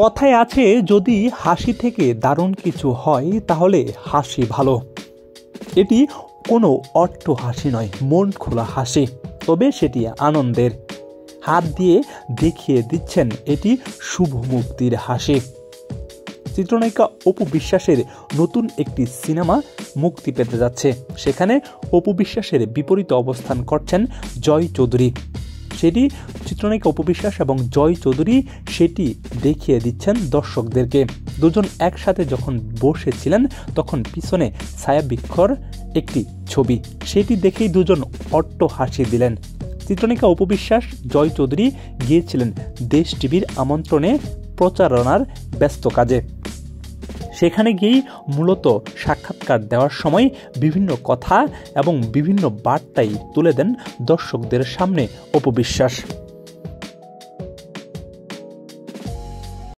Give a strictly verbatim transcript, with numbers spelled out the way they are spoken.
কথায় আছে, যদি হাসি থেকে দারুণ কিছু হয় তাহলে হাসি ভালো। এটি কোনো অট্ট হাসি নয়, মন খোলা হাসি, তবে সেটি আনন্দের। হাত দিয়ে দেখিয়ে দিচ্ছেন এটি শুভ মুক্তির হাসি। চিত্রনায়িকা অপু বিশ্বাসের নতুন একটি সিনেমা মুক্তি পেতে যাচ্ছে। সেখানে অপু বিশ্বাসের বিপরীতে অবস্থান করছেন জয় চৌধুরী। সেটি চিত্রনায়িকা অপু বিশ্বাস এবং জয় চৌধুরী সেটি দেখিয়ে দিচ্ছেন দর্শকদেরকে। দুজন একসাথে যখন বসেছিলেন তখন পিছনে ছায়াবৃক্ষর একটি ছবি, সেটি দেখেই দুজন অট্ট হাসি দিলেন। চিত্রনায়িকা অপু বিশ্বাস, জয় চৌধুরী গিয়েছিলেন দেশ টিভির আমন্ত্রণে প্রচারণার ব্যস্ত কাজে। সেখানে গিয়েই মূলত সাক্ষাৎকার দেওয়ার সময় বিভিন্ন কথা এবং বিভিন্ন বার্তাই তুলে দেন দর্শকদের সামনে অপু বিশ্বাস।